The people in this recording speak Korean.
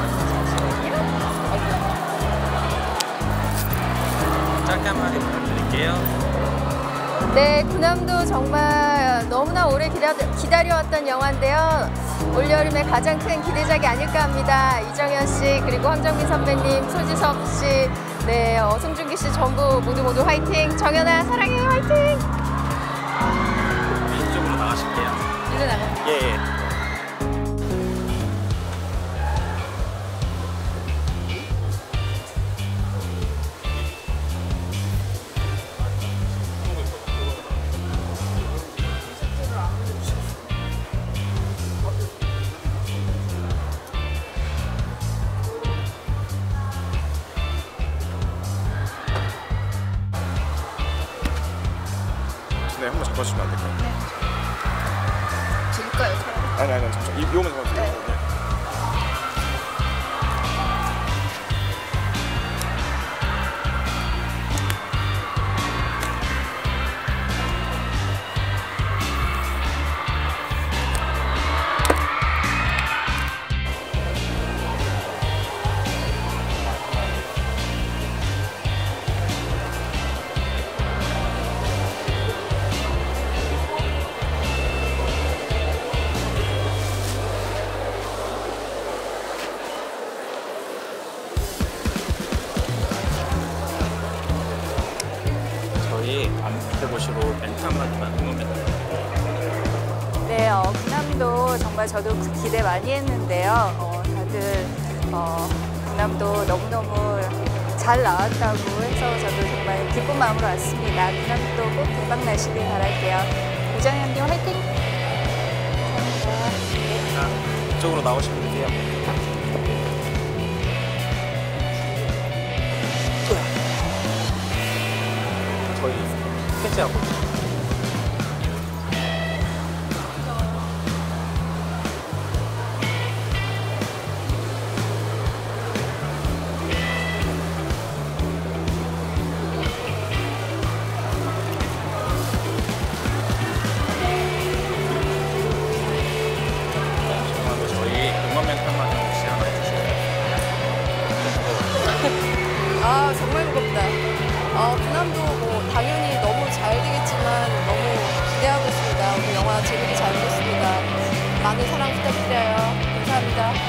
짧게 한마디 부탁드릴게요. 네, 군함도 정말 너무나 오래 기다려왔던 영화인데요. 올여름에 가장 큰 기대작이 아닐까 합니다. 이정현 씨, 그리고 황정민 선배님, 소지섭 씨, 네, 송중기 씨 전부 모두 화이팅! 정연아, 사랑해, 화이팅! 이쪽으로 나가실게요. 일로 나가. 예. 네, 한번 잡아주시면 안 될까요? 줄까요? 아니, 잠시만. 이 오면 잡아주세요. 네. 네. 저희 앞에 보시고 멘트 한마디만 응원 멘트. 네, 군함도 정말 저도 기대 많이 했는데요. 다들 군함도 너무너무 잘 나왔다고 해서 저도 정말 기쁜 마음으로 왔습니다. 군함도 꼭 대박 나시길 바랄게요. 이정현님 화이팅! 감사합니다. 자, 이쪽으로 나오시면 되세요. 저희 스케치하고 있어요. 죄송한데 저희 응원 멘트 한마디 혹시 하나 해주실까요? 아, 정말 무겁다. 군함도 뭐 당연히 너무 잘 되겠지만 너무 기대하고 있습니다. 오늘 영화 재밌게 잘 보겠습니다. 많은 사랑 부탁드려요. 감사합니다.